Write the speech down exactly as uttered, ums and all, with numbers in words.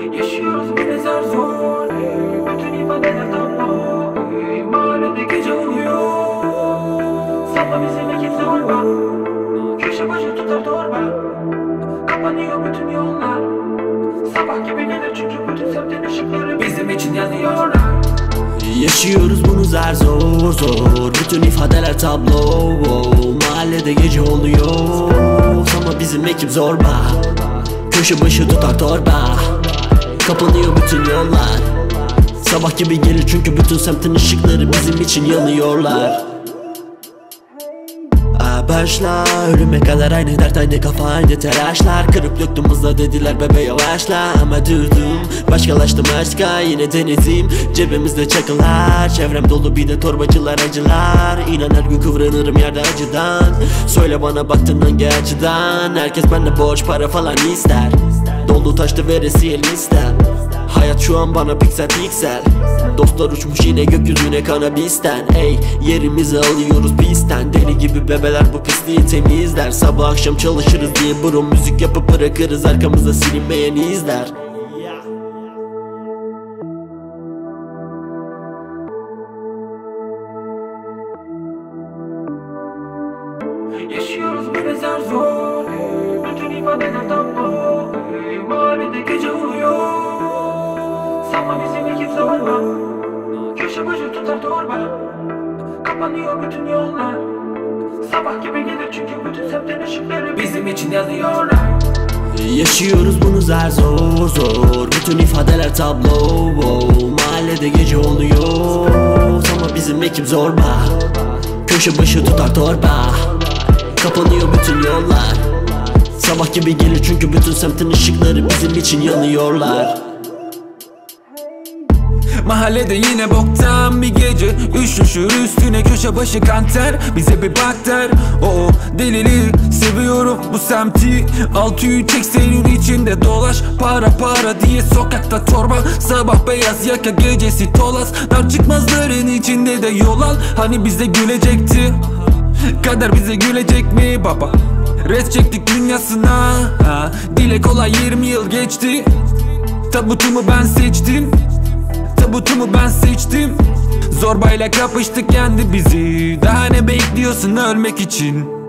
Yaşıyoruz bir zar zor, ey, bütün ifadeler tablo, ey, mahallede gece oluyor. Sapla bizim ekip zorba, köşe başı tutar torba. Kapanıyor bütün yollar, sabah gibi gelir çünkü bütün semtin ışıkları bizim için yanıyorlar. Yaşıyoruz bunu zar zor zor, bütün ifadeler tablo. Mahallede gece oluyor, ama bizim ekip zorba, köşe başı tutar torba. Kapanıyor bütün yollar, sabah gibi gelir çünkü bütün semtin ışıkları bizim için yanıyorlar. Başla ölüme kadar aynı dert, aynı kafa, aynı telaşlar. Kırıp döktüm hızla dediler bebe yavaşla, ama durdum, başkalaştım aşka. Yine denedim, cebimizde çakılar, çevrem dolu bir de torbacılar, acılar. İnan her gün kıvranırım yerde acıdan. Söyle bana baktın hangi açıdan? Herkes bende borç para falan ister, dolu taştı veresiye liste. Hayat şu an bana piksel piksel, dostlar uçmuş yine gökyüzüne kanabisten. Ey, yerimizi alıyoruz pistten, deli gibi bebeler bu pisliği temizler. Sabah akşam çalışırız diye bro müzik yapıp bırakırız, arkamızda silinmeyen izler. Yaşıyoruz bir zar zor, ey, bütün ifadeler tablo, ey, mahallede gece oluyor. Sapla bizim ekip zorba, köşe başı tutar torba. Kapanıyor bütün yollar, sabah gibi gelir çünkü bütün semtin ışıkları bizim için yanıyorlar. Yaşıyoruz bunu zar zor zor, bütün ifadeler tablo. Mahallede gece oluyor, ama bizim ekip zorba, köşe başı tutar torba. Kapanıyor bütün yollar, sabah gibi gelir çünkü bütün semtin ışıkları bizim için yanıyorlar. Mahallede yine boktan bir gece, üşüşür üstüne köşe başı kanter. Bize bir bak der, o delili seviyorum bu semti. Altı yüz çek senin içinde dolaş, para para diye sokakta torba. Sabah beyaz yaka gecesi tolas, dar çıkmazların içinde de yol al. Hani bize gülecekti, kader bize gülecek mi baba? Res çektik dünyasına, ha, dile kolay yirmi yıl geçti. Tabutumu ben seçtim, tabutumu ben seçtim. Zorbayla kapıştık yendi bizi, daha ne bekliyorsun ölmek için?